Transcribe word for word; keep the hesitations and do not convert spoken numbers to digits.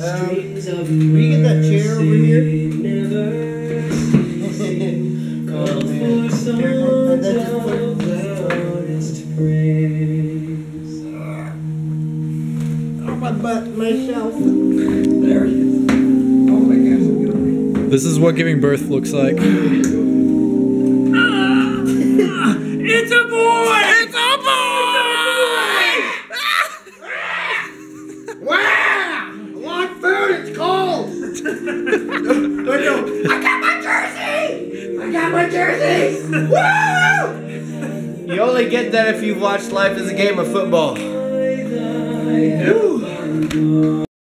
Um, will you get that chair over here? Oh, man. Here, and then just put oh, my butt, myself. There he is. Oh my gosh. This is what giving birth looks like. It's a boy! It's a boy! Wow! I want food, it's cold! Oh, no. I got my jersey! I got my jersey! Woo! You only get that if you've watched Life is a Game of Football.